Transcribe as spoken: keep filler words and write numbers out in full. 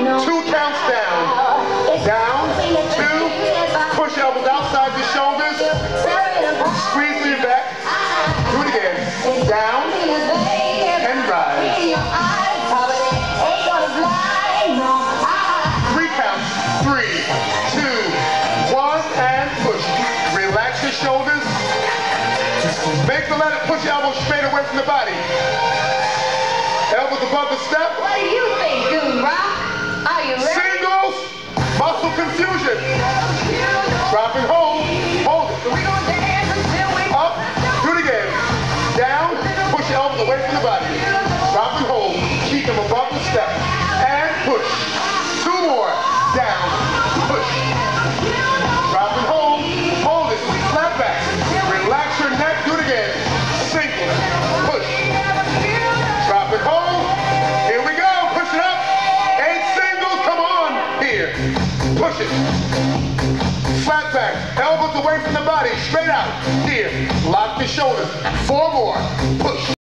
Two counts down. Down, two, push elbows outside the shoulders, squeeze lean back, do it again, down, and rise. Three counts, three, two, one, and push. Relax your shoulders. Make the ladder, push your elbows straight away from the body. Elbows above the step. What do you think, dude, Rock? Are you ready? Singles, muscle confusion. Drop and hold, hold it. We're going to dance until we... Up, do it again. Down, push your elbows away from the body. Drop and hold, keep them above the step. And push. Two more, down, push. Drop and hold, hold it, flat back. Relax your neck, do it again. Singles, push. Drop and hold, here we go, push it up. Eight singles, come on, here. Push it. Flat back, elbows away from the body, straight out. Here, lock the shoulders. Four more, push.